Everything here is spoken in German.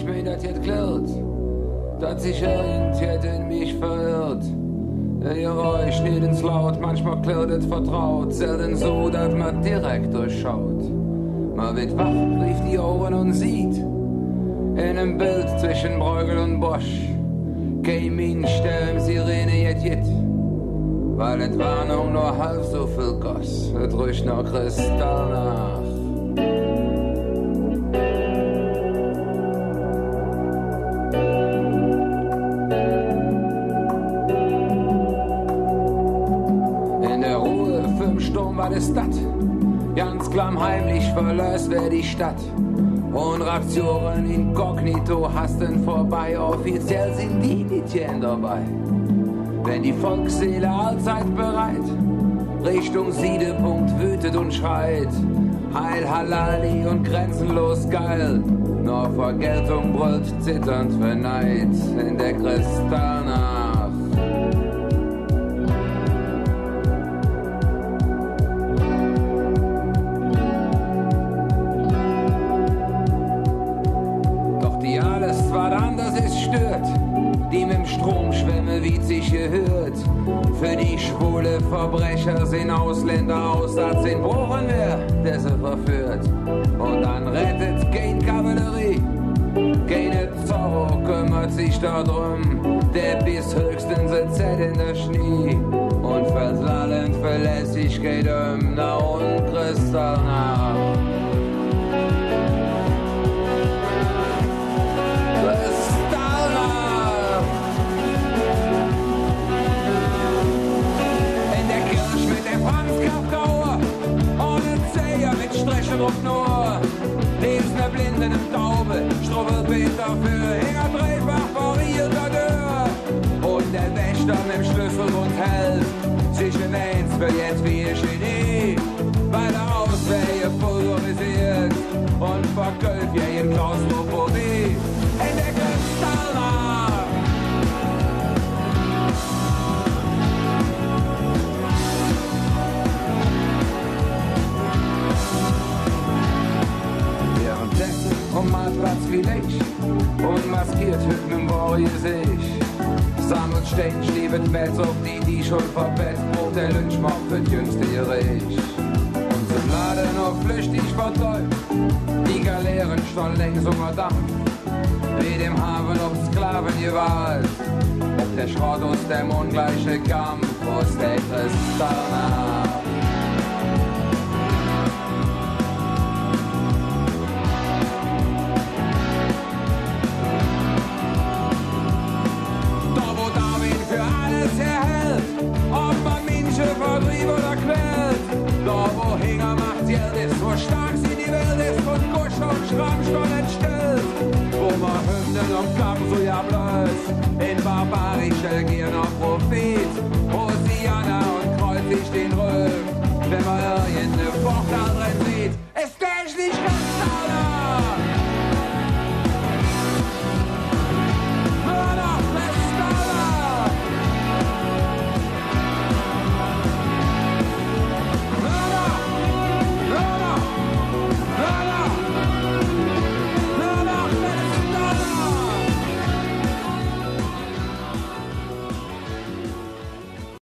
ich mir das jetzt klärt, dass sich irgendjemand in mich verirrt. Ein Geräusch nicht ins Laut, manchmal klärt es vertraut, selten so, dass man direkt durchschaut. Man wird wach, rief die Ohren und sieht, in einem Bild zwischen Bruegel und Bosch, kein Minenstern, Sirene jet, weil Entwarnung nur halb so viel goss, es riecht noch Kristallnaach. Was ist das? Ganz klammheimlich verlöst wer die Stadt. Und Rationen inkognito hasten vorbei, offiziell sind die Mädchen dabei. Wenn die Volksseele allzeit bereit, Richtung Siedepunkt wütet und schreit. Heil Halali und grenzenlos geil, nur Vergeltung brüllt zitternd für Neid in der Kristallnaach. Die mit dem Strom schwämme, wie sich gehört. Für die schwule Verbrecher sehen Ausländer aus, als sind Bruchen wer, der sie verführt. Und dann rettet kein Kavallerie, keine Zorro kümmert sich darum. Der bis höchstens ein Z in der Schnee und versallend Verlässlichkeit na und Kristallnaach. Strechen nur, lesen der Blinden im Taube, Strubbelpeter für Hänger dreifach variierter Dörr. Und der Wächter mit dem Schlüssel und hält sich in eins für jetzt wie ein Genie, weil er Auswege pulverisiert und verküllt ja in Klaustrophobie in der Kristallnaach. Platz wie ich und maskiert hüten im Warrior sich. Sammelt Stein, schliebet Metz auf die schon verbessert, Brot der Lynchmob wird jüngste Gericht. Und zum Laden noch flüchtig vertäubt, die Galeeren schon längst unter Dampf. Wie dem Hafen auf Sklaven gewalt, ob der Schrott aus dem ungleiche Kampf, aus der Kristallnaach. Vertrieb oder quält, da wo Hänger macht Geld ist, wo stark sie die Welt ist, von Kusch und Schramm schon entstellt, wo man Hymnen und Kampf so ja blöd, in barbarische Gier noch